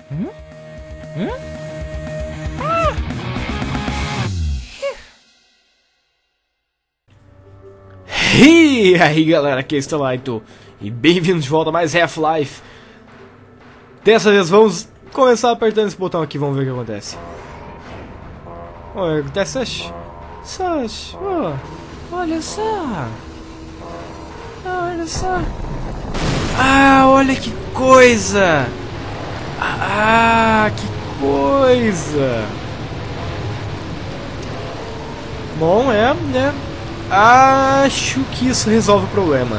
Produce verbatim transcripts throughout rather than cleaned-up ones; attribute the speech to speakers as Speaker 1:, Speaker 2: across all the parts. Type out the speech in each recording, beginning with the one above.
Speaker 1: Hum? Hum? Ah! E aí galera, aqui é Stalaito e bem-vindos de volta a mais Half-Life. Dessa vez vamos começar apertando esse botão aqui, vamos ver o que acontece. Olha, acontece Sash. Sash, oh, olha só. Olha só. Ah, olha que coisa. Ah, que coisa. Bom, é, né? Acho que isso resolve o problema.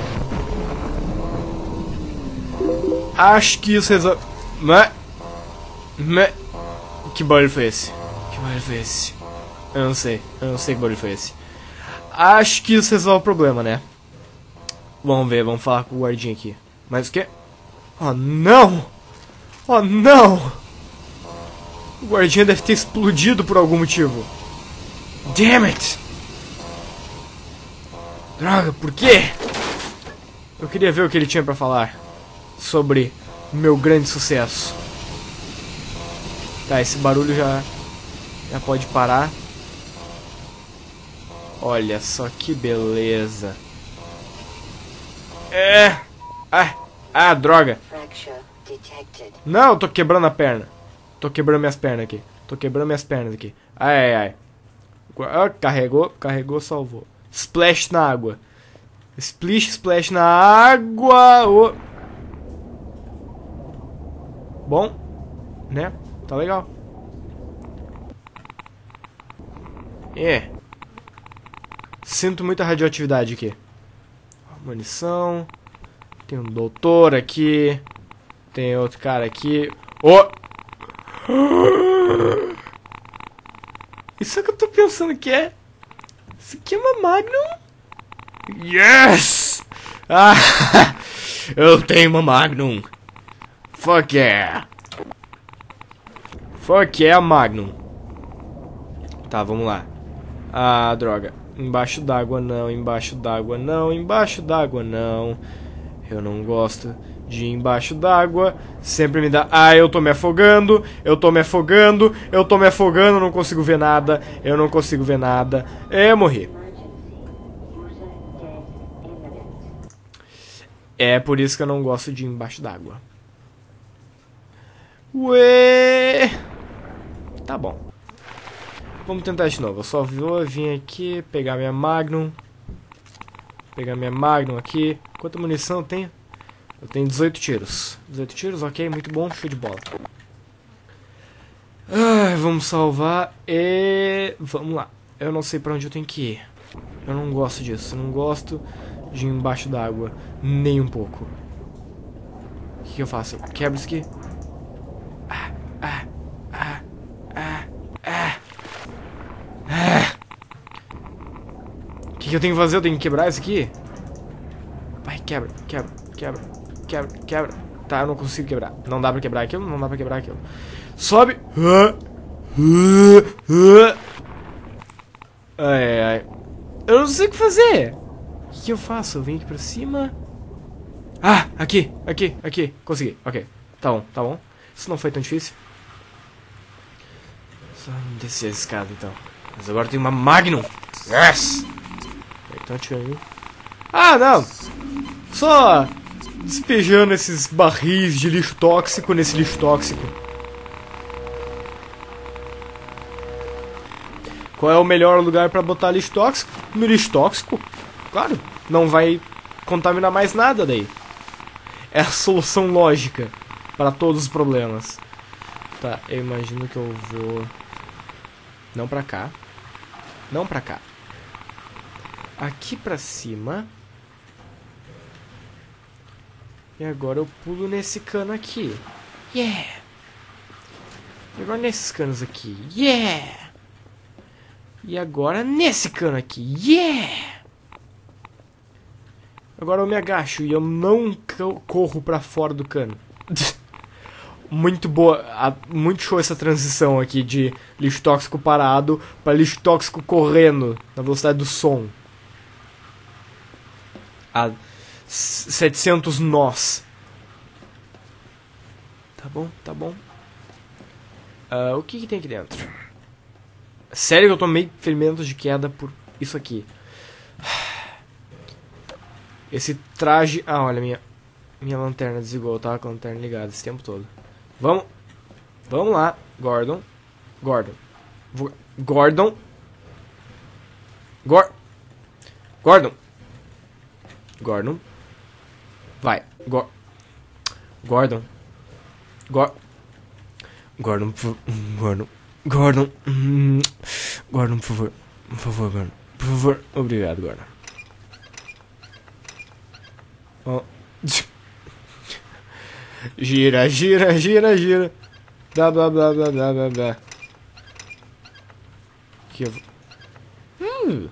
Speaker 1: Acho que isso resolve... Mas... Mas... Que barulho foi esse? Que barulho foi esse? Eu não sei. Eu não sei que barulho foi esse. Acho que isso resolve o problema, né? Vamos ver, vamos falar com o guardinha aqui. Mas o que? Oh, não! Oh, não! O guardinha deve ter explodido por algum motivo. Damn it! Droga, por quê? Eu queria ver o que ele tinha pra falar sobre meu grande sucesso. Tá, esse barulho já já pode parar. Olha só que beleza. É. Ah, ah, droga. Não, eu tô quebrando a perna. Tô quebrando minhas pernas aqui. Tô quebrando minhas pernas aqui. Ai, ai, ai. Ah, carregou, carregou, salvou. Splash na água. Splish, splash na água. Oh. Bom, né? Tá legal. É. Sinto muita radioatividade aqui. Munição. Tem um doutor aqui. Tem outro cara aqui. Oh! Isso é o que eu tô pensando que é. Isso aqui é uma Magnum? Yes! Ah, eu tenho uma Magnum. Fuck yeah. Fuck yeah, Magnum. Tá, vamos lá. Ah, droga. Embaixo d'água não, embaixo d'água não, embaixo d'água não. Eu não gosto de ir embaixo d'água. Sempre me dá... Ah, eu tô me afogando. Eu tô me afogando. Eu tô me afogando. Não consigo ver nada. Eu não consigo ver nada. É, morri. É por isso que eu não gosto de ir embaixo d'água. Ué... Tá bom. Vamos tentar de novo. Eu só vou vir aqui, pegar minha Magnum. Pegar minha Magnum aqui. Quanta munição eu tenho? Eu tenho dezoito tiros. dezoito tiros, ok, muito bom, show de bola. Ah, vamos salvar e... Vamos lá. Eu não sei pra onde eu tenho que ir. Eu não gosto disso. Eu não gosto de ir embaixo d'água. Nem um pouco. O que, que eu faço? Eu quebro isso aqui. Ah, ah, ah, ah, ah. Ah. O que, que eu tenho que fazer? Eu tenho que quebrar isso aqui? Vai, quebra, quebra, quebra, quebra, quebra. Tá, eu não consigo quebrar. Não dá pra quebrar aquilo, não dá pra quebrar aquilo. Sobe. Ai, ai. Eu não sei o que fazer. O que, que eu faço? Eu venho aqui pra cima. Ah, aqui, aqui, aqui. Consegui, ok. Tá bom, tá bom. Isso não foi tão difícil. Só descer a escada então. Mas agora tem uma Magnum. Yes! Então tira aí. Ah, não! Só despejando esses barris de lixo tóxico nesse lixo tóxico. Qual é o melhor lugar pra botar lixo tóxico? No lixo tóxico? Claro, não vai contaminar mais nada daí. É a solução lógica para todos os problemas. Tá, eu imagino que eu vou... Não pra cá. Não pra cá. Aqui pra cima. E agora eu pulo nesse cano aqui. Yeah! E agora nesses canos aqui. Yeah! E agora nesse cano aqui. Yeah! Agora eu me agacho e eu não corro pra fora do cano. Muito boa, muito show essa transição aqui de lixo tóxico parado para lixo tóxico correndo na velocidade do som. A setecentos nós. Tá Tá bom, tá bom. Uh, o que que tem aqui dentro? Sério que eu tomei ferimentos de queda por isso aqui. Esse traje... Ah, olha, minha minha lanterna desligou. Eu tava com a lanterna ligada esse tempo todo. Vamos. Vamos lá, Gordon. Gordon. Vou... Gordon. Gor... Gordon. Gordon. Vai. Gor... Gordon. Gor... Gordon, por favor. Gordon. Gordon. Gordon, por favor. Por favor, Gordon. Por favor. Obrigado, Gordon. Oh. Gira, gira, gira, gira. Blá, blá, blá, blá, blá, blá, blá. Que eu vou... Hum.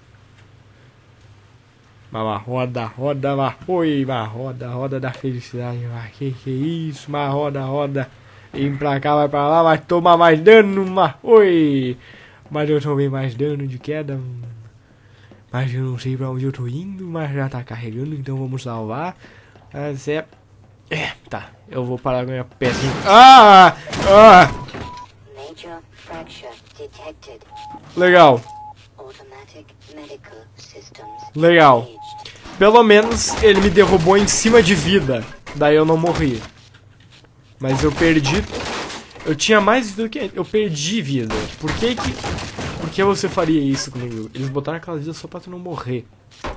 Speaker 1: Uma roda, roda, uma... Oi, uma roda, roda da felicidade. Mas que que é isso? Uma roda, roda. Vem pra cá, vai pra lá, vai tomar mais dano. Uma... Oi. Mas eu tomei mais dano de queda. Mas eu não sei pra onde eu tô indo. Mas já tá carregando, então vamos salvar. Mas é... É, tá. Eu vou parar com a minha peça. Ah! Ah!
Speaker 2: Major fracture detected.
Speaker 1: Legal.
Speaker 2: Automatic medical systems
Speaker 1: Legal.
Speaker 2: engaged.
Speaker 1: Pelo menos ele me derrubou em cima de vida. Daí eu não morri. Mas eu perdi... Eu tinha mais vida do que... Eu perdi vida. Por que que... Por que você faria isso comigo? Eles botaram aquela vida só pra tu não morrer.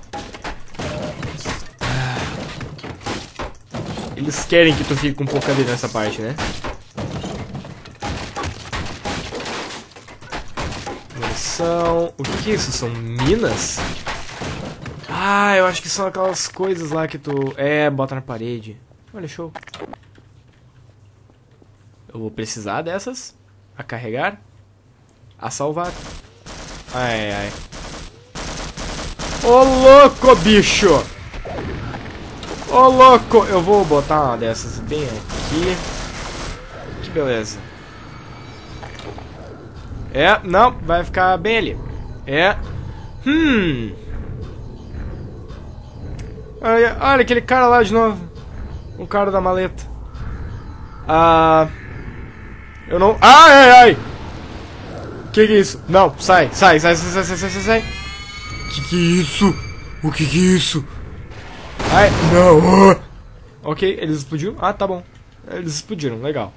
Speaker 1: Eles querem que tu fique com pouca vida nessa parte, né? Munição... O que que é isso? São minas? Ah, eu acho que são aquelas coisas lá que tu... É, bota na parede. Olha, show. Eu vou precisar dessas. A carregar. A salvar. Ai, ai. Ô, louco, bicho! Ô, louco! Eu vou botar uma dessas bem aqui. Que beleza. É, não, vai ficar bem ali. É. Hum. Olha, olha aquele cara lá de novo. O cara da maleta. Ah... Eu não... Ai, ai, ai! Que que é isso? Não, sai, sai, sai, sai, sai, sai, sai, sai. Que que é isso? O que que é isso? Ai, não! Ok, eles explodiram? Ah, tá bom. Eles explodiram, legal.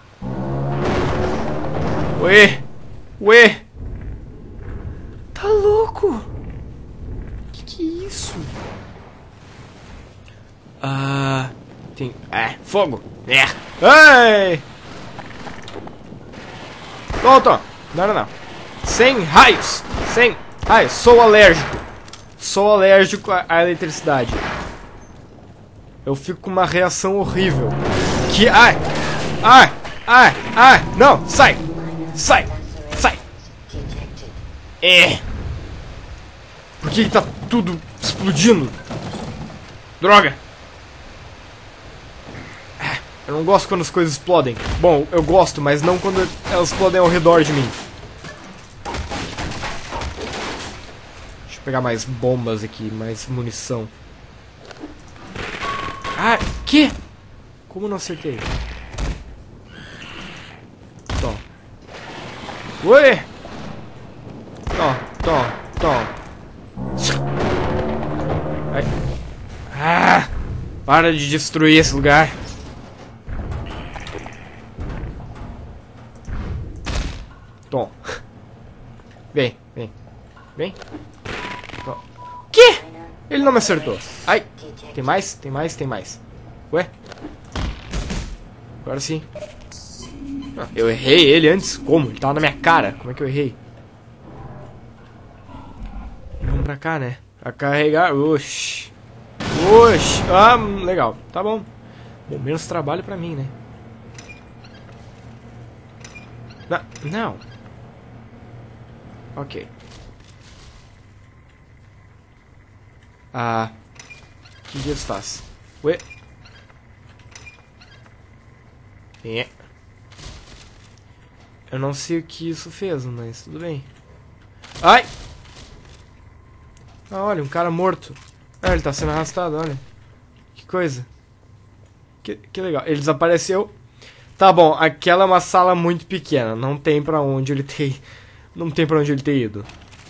Speaker 1: Ué! Ué! Tá louco? Que que é isso? Ah... Tem... É, fogo! É! Ai! Volta! Não, não, não. Sem raios! Sem raios! Sou alérgico! Sou alérgico à eletricidade. Eu fico com uma reação horrível. Que... Ai! Ai! Ai! Ai! Não! Sai! Sai! Sai! É! Por que que tá tudo explodindo? Droga! Eu não gosto quando as coisas explodem. Bom, eu gosto, mas não quando elas explodem ao redor de mim. Deixa eu pegar mais bombas aqui, mais munição. Ah, que? Como não acertei? Tó. Ué! Tó, tó, tó. Ai. Ah! Para de destruir esse lugar. Tom. Vem, vem. Vem. Tom. Que? Ele não me acertou. Ai. Tem mais? Tem mais? Tem mais. Ué? Agora sim. Ah, eu errei ele antes. Como? Ele tava na minha cara. Como é que eu errei? Vamos pra cá, né? Pra carregar. Oxi. Oxi. Ah, legal. Tá bom. Bom, menos trabalho pra mim, né? Não. Não. Ok. Ah. O que isso faz? Ué. É. Eu não sei o que isso fez, mas tudo bem. Ai! Ah, olha, um cara morto. Ah, ele tá sendo arrastado, olha. Que coisa. Que, que legal. Ele desapareceu. Tá bom, aquela é uma sala muito pequena. Não tem pra onde ele ter... Não tem pra onde ele ter ido.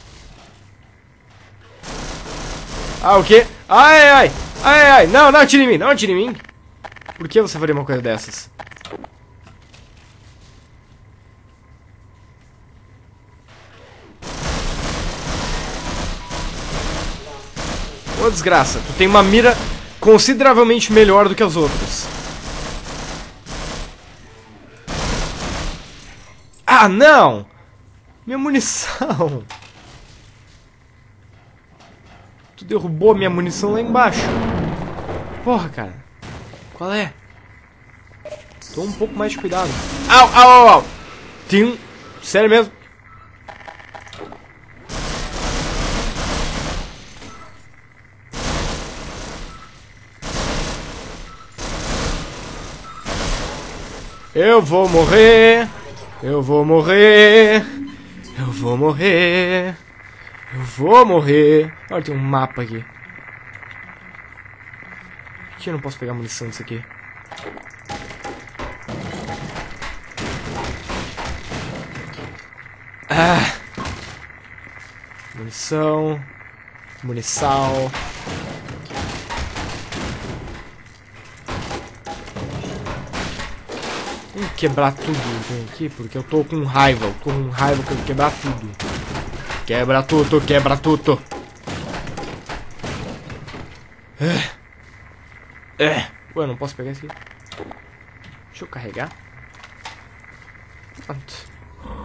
Speaker 1: Ah, o quê? Ai, ai, ai, ai, não, não atire em mim, não atire em mim. Por que você faria uma coisa dessas? Ô, desgraça, tu tem uma mira consideravelmente melhor do que as outras. Ah, não! Minha munição! Tu derrubou minha munição lá embaixo. Porra, cara. Qual é? Toma um pouco mais de cuidado. Au, au, au, au. Tem um... Sério mesmo? Eu vou morrer. Eu vou morrer. Eu vou morrer. Eu vou morrer. Olha, tem um mapa aqui. Por que eu não posso pegar munição disso aqui? Ah. Munição. Munição. Vou quebrar tudo aqui, porque eu tô com raiva. Eu tô com raiva que eu vou quebrar tudo. Quebra tudo, quebra tudo. É. É. Ué, eu não posso pegar esse aqui. Deixa eu carregar. Pronto.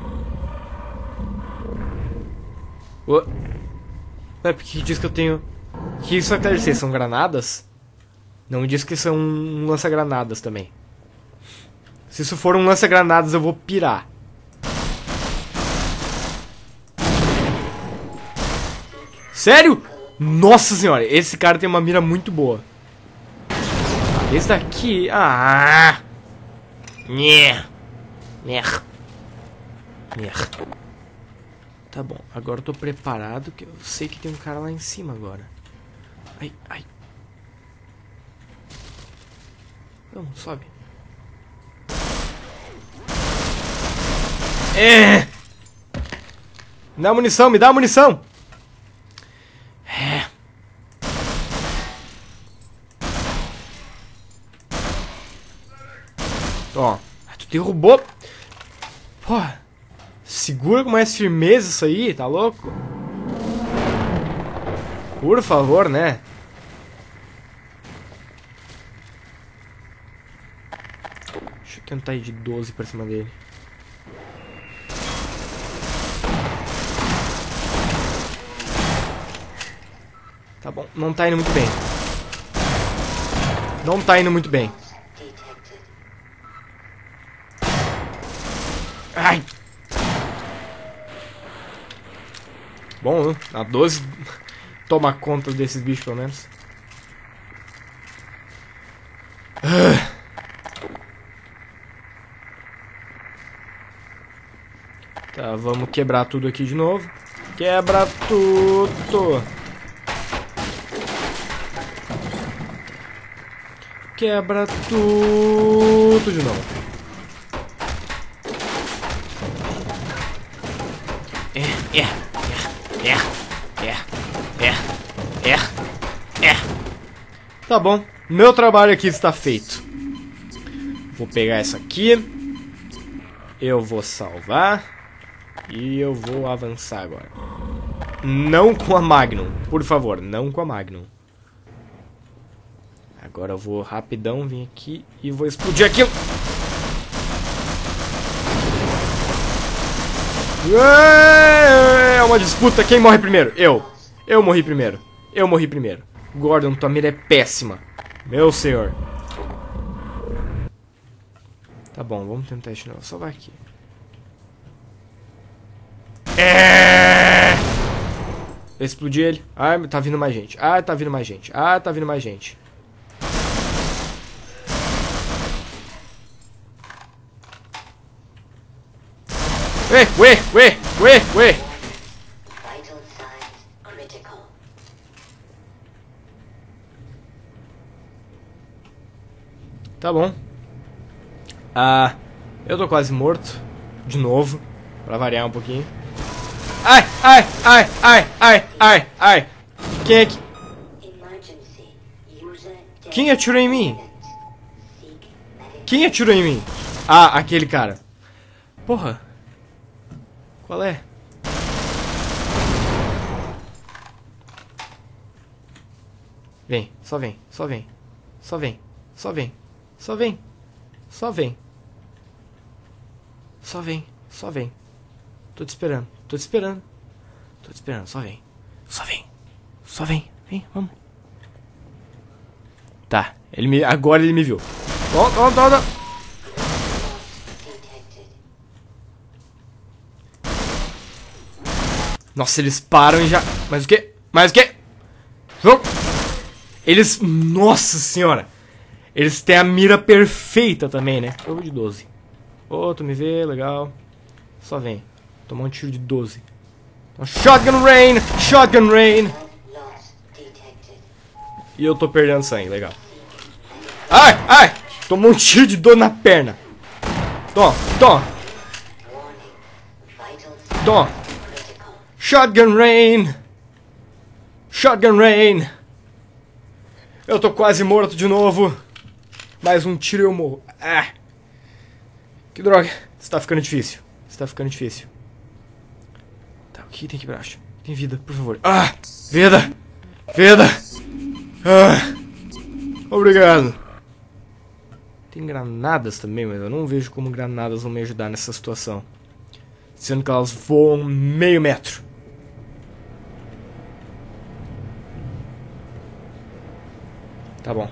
Speaker 1: Ué, Ué porque diz que eu tenho... O que isso quer dizer? São granadas? Não diz que são um lança-granadas também. Se isso for um lança-granadas, eu vou pirar. Sério? Nossa senhora, esse cara tem uma mira muito boa. Esse daqui... Ah! Nhê! Nhê! Nhê! Tá bom, agora eu tô preparado, que eu sei que tem um cara lá em cima agora. Ai, ai. Não, sobe. É! Me dá munição, me dá munição! É. Ó, tu derrubou. Porra. Segura com mais firmeza isso aí, tá louco? Por favor, né? Deixa eu tentar ir de doze pra cima dele. Tá bom, não tá indo muito bem. Não tá indo muito bem. Ai! Bom, a doze toma conta desses bichos, pelo menos. Tá, vamos quebrar tudo aqui de novo. Quebra tudo! Quebra tudo de novo. É, é, é, é, é, é, é, é. Tá bom, meu trabalho aqui está feito. Vou pegar essa aqui. Eu vou salvar. E eu vou avançar agora. Não com a Magnum, por favor, não com a Magnum. Agora eu vou rapidão vir aqui e vou explodir aquilo. É uma disputa, quem morre primeiro? Eu. Eu morri primeiro. Eu morri primeiro. Gordon, tua mira é péssima. Meu senhor. Tá bom, vamos tentar isso de novo. Só vai aqui. É! Eu explodi ele. Ah, tá vindo mais gente. Ah, tá vindo mais gente. Ah, tá vindo mais gente. Ué, ué, ué, ué, ué.
Speaker 2: Vital signs critical.
Speaker 1: Tá bom. Ah, eu tô quase morto. De novo. Pra variar um pouquinho. Ai, ai, ai, ai, ai, ai, ai. Quem é que... Quem atirou em mim? Quem atirou em mim? Ah, aquele cara. Porra. Qual é? Vem, só vem, só vem. Só vem, só vem, só vem. Só vem. Só vem, só vem. Tô te esperando, tô te esperando. Tô te esperando, só vem. Só vem. Só vem, vem, vamos. Tá, ele me, agora ele me viu. Ó, ó, ó, ó. Nossa, eles param e já... Mais o quê? Mais o quê? Eles... Nossa senhora. Eles têm a mira perfeita também, né? Eu vou de doze. Ô, oh, tu me vê, legal. Só vem. Tomar um tiro de doze. Shotgun rain! Shotgun rain! E eu tô perdendo sangue, legal. Ai, ai! Tomou um tiro de dor na perna. Toma, toma. Toma. Shotgun rain! Shotgun rain! Eu tô quase morto de novo. Mais um tiro e eu morro. Ah! Que droga. Isso tá ficando difícil. Isso tá ficando difícil. Tá, o que tem aqui embaixo? Tem vida, por favor. Ah! Vida! Vida! Ah! Obrigado. Tem granadas também, mas eu não vejo como granadas vão me ajudar nessa situação. Sendo que elas voam meio metro. Tá bom.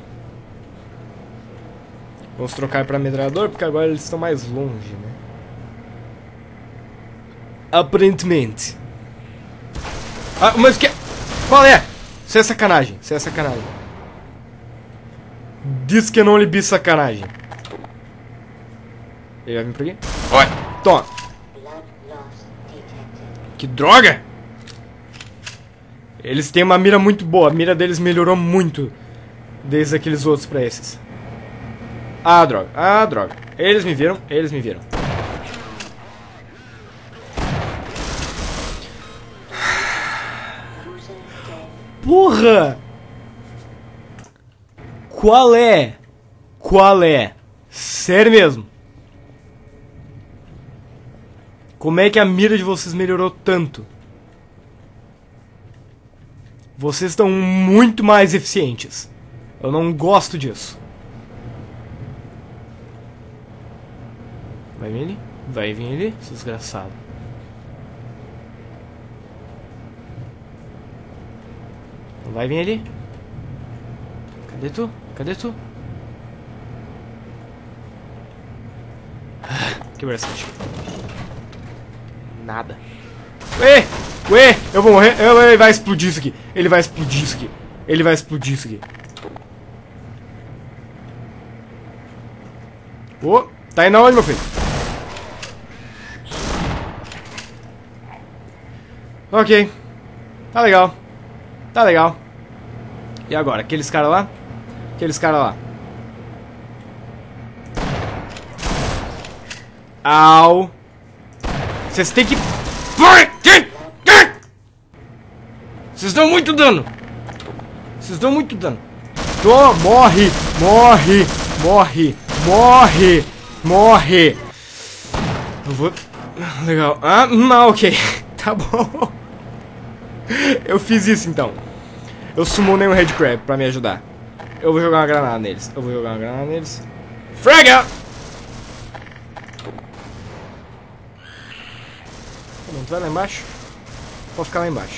Speaker 1: Vamos trocar para metralhador, porque agora eles estão mais longe, né? Aparentemente. Ah, mas que... Qual é? Isso é sacanagem. Isso é sacanagem. Diz que não lhe vi sacanagem. Ele vai vir por aqui? Olha, toma. Que droga! Eles têm uma mira muito boa. A mira deles melhorou muito desde aqueles outros pra esses. Ah, droga. Ah, droga. Eles me viram. Eles me viram. Porra! Qual é? Qual é? Sério mesmo? Como é que a mira de vocês melhorou tanto? Vocês estão muito mais eficientes. Eu não gosto disso. Vai vir ele? Vai vir ele, desgraçado. Não vai vir ele? Cadê tu? Cadê tu? Que bastante. Nada. Ué! Ué! Eu vou morrer. Eu, ele vai explodir isso aqui. Ele vai explodir isso aqui. Ele vai explodir isso aqui. Ô! Oh, tá indo aonde, meu filho? Ok. Tá legal. Tá legal. E agora? Aqueles caras lá? Aqueles caras lá. Au. Vocês têm que... Vocês dão muito dano. Vocês dão muito dano. Tô, morre, morre, morre, morre, morre. Eu vou... Legal. Ah, não, ok. Tá bom. Eu fiz isso então. Eu summonei um Headcrab pra me ajudar. Eu vou jogar uma granada neles. Eu vou jogar uma granada neles. Frega! Não, tu vai lá embaixo? Pode ficar lá embaixo.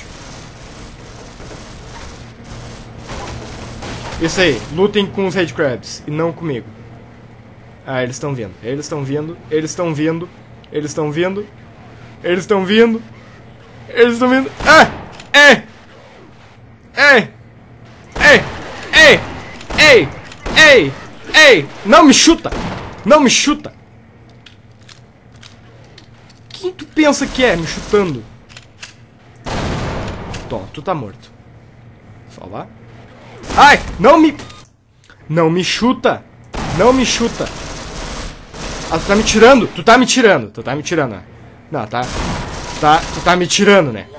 Speaker 1: Isso aí, lutem com os Headcrabs e não comigo. Ah, eles estão vindo. Eles estão vindo. Eles estão vindo. Eles estão vindo. Eles estão vindo. Eles estão vindo. Ah! Ei! Ei! Ei! Ei! Ei! Ei! Ei! Não me chuta! Não me chuta! Quem tu pensa que é me chutando? Tom, tu tá morto. Só lá. Ai! Não me... Não me chuta! Não me chuta! Ah, tu tá me tirando? Tu tá me tirando. Tu tá me tirando, né? Não, tá... tá tu tá me tirando, né?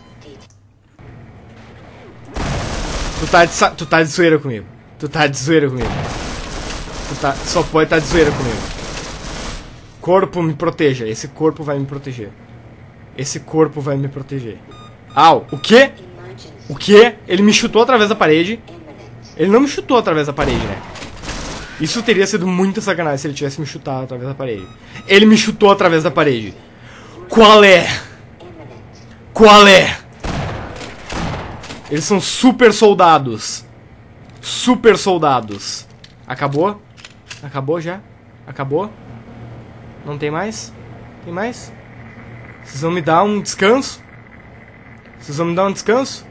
Speaker 1: Tu tá de, sa tu tá de zoeira comigo. Tu tá de zoeira comigo. Tu tá... Só pode tá de zoeira comigo. Corpo, me proteja. Esse corpo vai me proteger. Esse corpo vai me proteger. Au! O quê? O quê? Ele me chutou através da parede. Ele não me chutou através da parede, né? Isso teria sido muito sacanagem se ele tivesse me chutado através da parede. Ele me chutou através da parede. Qual é? Qual é? Eles são super soldados. Super soldados. Acabou? Acabou já? Acabou? Não tem mais? Tem mais? Vocês vão me dar um descanso? Vocês vão me dar um descanso?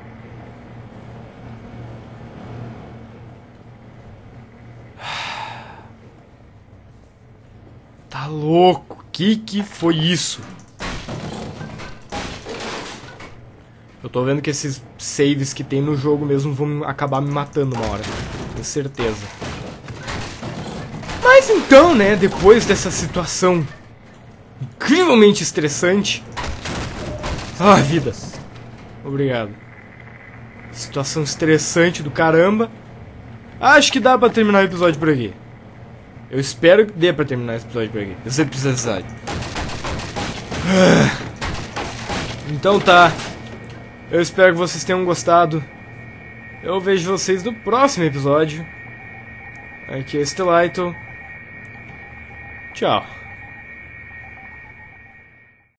Speaker 1: Tá louco? Que que foi isso? Eu tô vendo que esses saves que tem no jogo mesmo vão acabar me matando uma hora. Tenho certeza. Mas então, né, depois dessa situação incrivelmente estressante... Ah, vida. Obrigado. Situação estressante do caramba. Acho que dá pra terminar o episódio por aqui. Eu espero que dê pra terminar esse episódio por aqui. Esse episódio. Então tá. Eu espero que vocês tenham gostado. Eu vejo vocês no próximo episódio. Aqui é Estelito. Tchau.